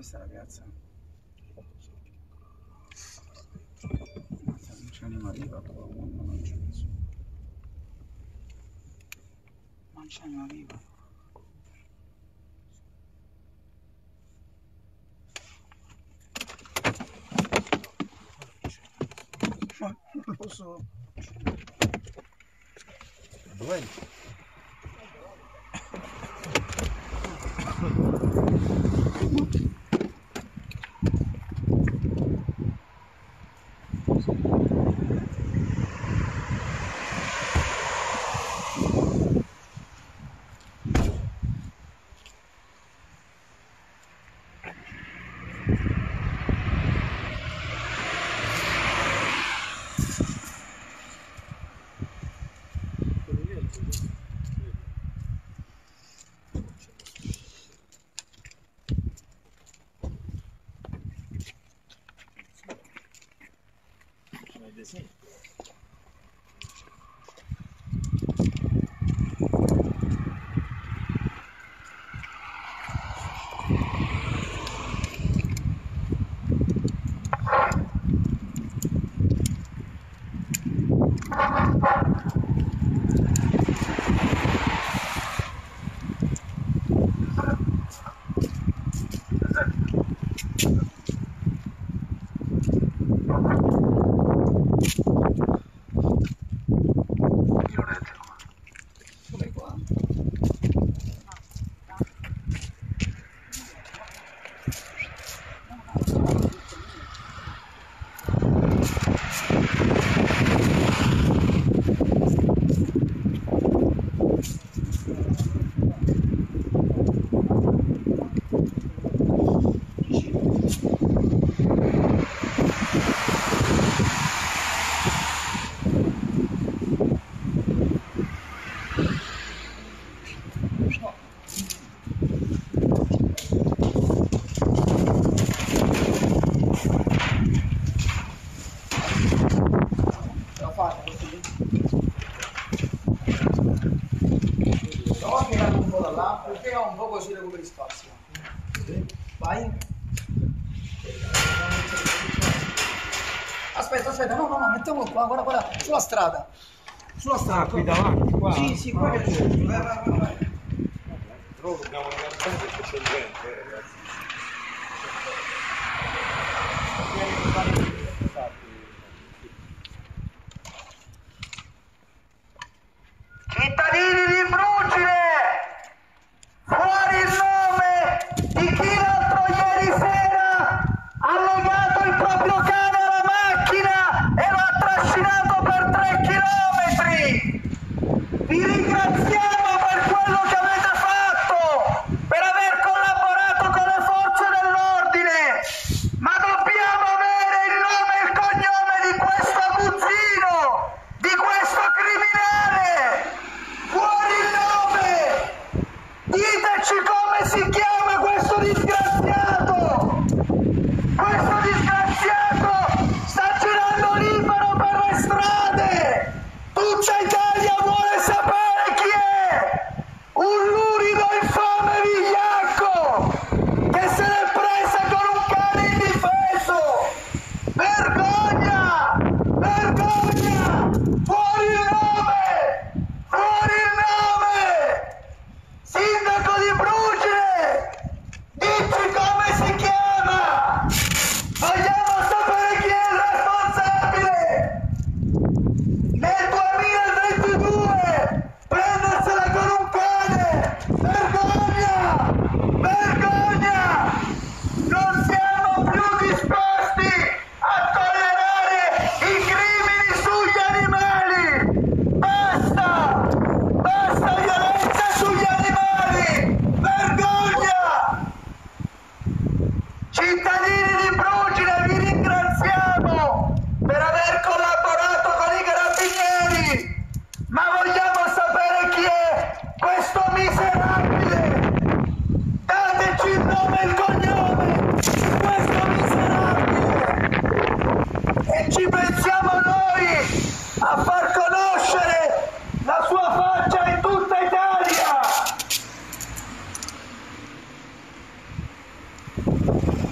questa ragazza? Non c'è anima viva qua, non c'è nessuno. Non c'è anima viva. Ma non lo so. Dov'è? Sì. Perché ho un po' così recuperi spazio. Vai. Aspetta, no, mettiamolo qua, guarda, sulla strada. Sulla strada. Qui davanti, qua. Sì, qua che c'è. Vai. Però dobbiamo andare perché c'è gente, ragazzi. Cittadini di Brugine, fuori il nome di chi l'altro ieri sera ha legato il proprio cane alla macchina e lo ha trascinato per 3 chilometri. Vi ringraziamo per quello che avete fatto, per aver collaborato con le forze dell'ordine, ma dobbiamo avere il nome e il cognome di questo aguzzino, di questo criminale. Fuori il nome! Diteci come si chiama questo disgraziato! Questo disgraziato sta girando libero per le strade! Tutta Italia vuole sapere chi è! Un lurido infame vigliacco che se l'è presa con un cane indifeso! Vergogna! Vergogna! Fuori il nome! Fuori il nome! Sindaco di Brugine! Dici come si chiama! Vogliamo sapere chi è il responsabile! Nel 2022 prendersela con un cane! Vergogna! Vergogna! Non siamo più disposti a tollerare i crimini sugli animali! Basta! Basta violenza sugli animali! Vergogna! Cittadini di Brugine, vi ringraziamo per aver collaborato con i carabinieri, ma vogliamo sapere chi è questo miserabile! Dateci il nome e il cognome di questo miserabile! E ci pensiamo noi a far conoscere la sua faccia in tutta Italia!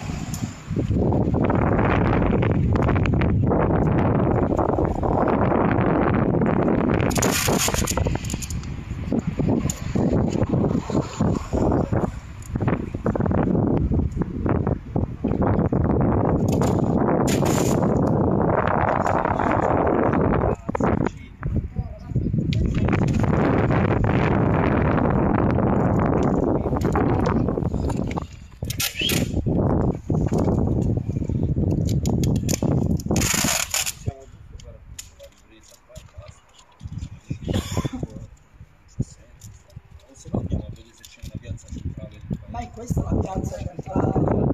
ormai questa è la piazza centrale.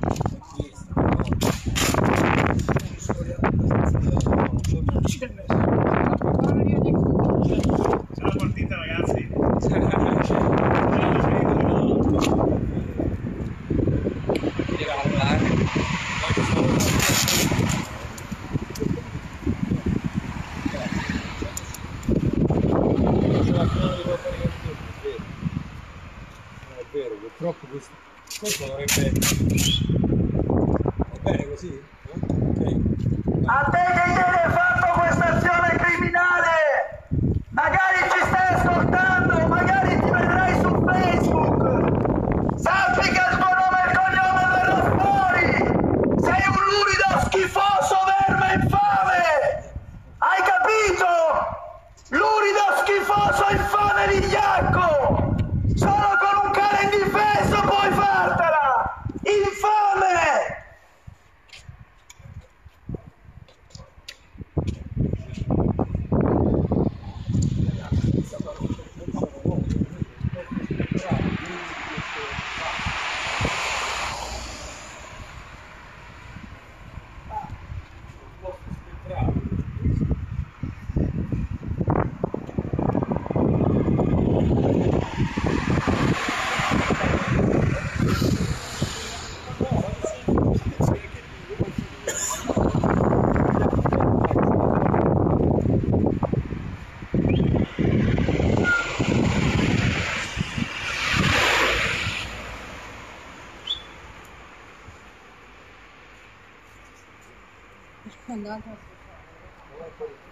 Non c'è nessuno. C'è la partita, ragazzi. È vero, purtroppo questo dovrebbe... Va bene così? Ok. A te che ieri hai fatto questa azione criminale, magari ci stai ascoltando, magari ti vedrai su Facebook, sappi che il tuo nome e il cognome verrà fuori, sei un lurido schifoso verme infame, hai capito? Lurido schifoso infame vigliacco, solo con un cane indifeso puoi fartela, infame! Andata.